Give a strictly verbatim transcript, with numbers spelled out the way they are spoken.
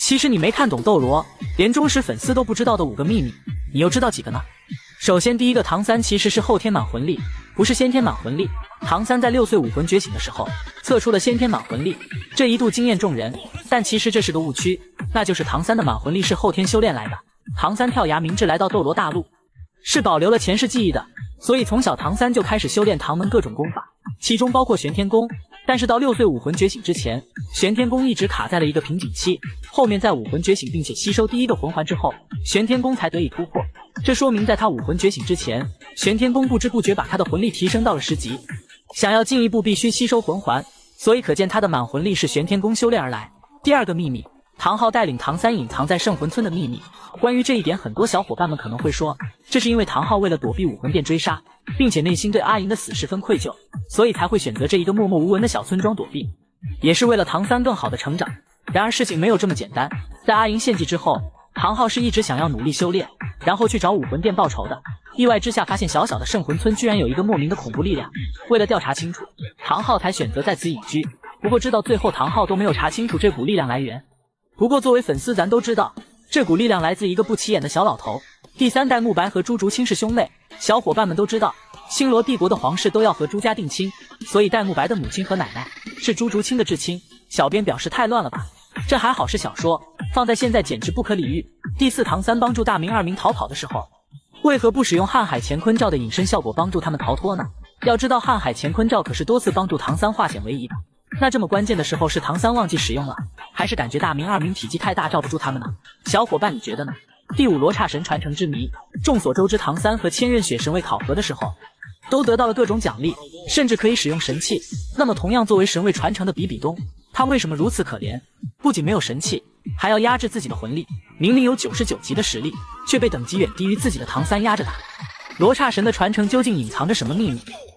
其实你没看懂斗罗，连忠实粉丝都不知道的五个秘密，你又知道几个呢？首先，第一个，唐三其实是后天满魂力，不是先天满魂力。唐三在六岁武魂觉醒的时候，测出了先天满魂力，这一度惊艳众人。但其实这是个误区，那就是唐三的满魂力是后天修炼来的。唐三跳崖明志来到斗罗大陆，是保留了前世记忆的，所以从小唐三就开始修炼唐门各种功法，其中包括玄天功。但是到六岁武魂觉醒之前，玄天功一直卡在了一个瓶颈期，后面在武魂觉醒并且吸收第一个魂环之后，玄天功才得以突破。这说明在他武魂觉醒之前，玄天功不知不觉把他的魂力提升到了十级，想要进一步必须吸收魂环，所以可见他的满魂力是玄天功修炼而来。第二个秘密，唐昊带领唐三隐藏在圣魂村的秘密。关于这一点，很多小伙伴们可能会说，这是因为唐昊为了躲避武魂殿追杀，并且内心对阿银的死十分愧疚，所以才会选择这一个默默无闻的小村庄躲避，也是为了唐三更好的成长。然而事情没有这么简单，在阿银献祭之后，唐昊是一直想要努力修炼，然后去找武魂殿报仇的。意外之下发现小小的圣魂村居然有一个莫名的恐怖力量，为了调查清楚，唐昊才选择在此隐居。不过知道最后唐昊都没有查清楚这股力量来源。不过作为粉丝咱都知道，这股力量来自一个不起眼的小老头。第三代慕白和朱竹清是兄妹，小伙伴们都知道，星罗帝国的皇室都要和朱家定亲，所以戴沐白的母亲和奶奶是朱竹清的至亲。小编表示太乱了吧，这还好是小说，放在现在简直不可理喻。第四，唐三帮助大明二明逃跑的时候，为何不使用瀚海乾坤罩的隐身效果帮助他们逃脱呢？要知道瀚海乾坤罩可是多次帮助唐三化险为夷的，那这么关键的时候是唐三忘记使用了，还是感觉大明二明体积太大罩不住他们呢？小伙伴你觉得呢？第五，罗刹神传承之谜。众所周知，唐三和千仞雪神位考核的时候都得到了各种奖励，甚至可以使用神器。那么同样作为神位传承的比比东，他为什么如此可怜？不仅没有神器，还要压制自己的魂力，明明有九十九级的实力，却被等级远低于自己的唐三压着他。罗刹神的传承究竟隐藏着什么秘密？